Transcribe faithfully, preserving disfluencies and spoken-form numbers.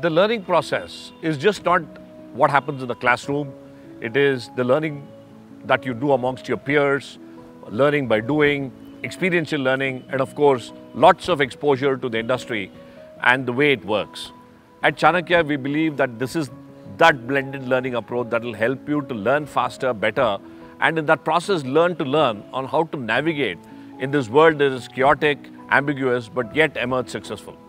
the learning process is just not what happens in the classroom. It is the learning that you do amongst your peers, learning by doing, experiential learning, and of course, lots of exposure to the industry and the way it works. At Chanakya, we believe that this is that blended learning approach that will help you to learn faster, better, and in that process, learn to learn on how to navigate in this world that is chaotic, ambiguous, but yet emerge successful.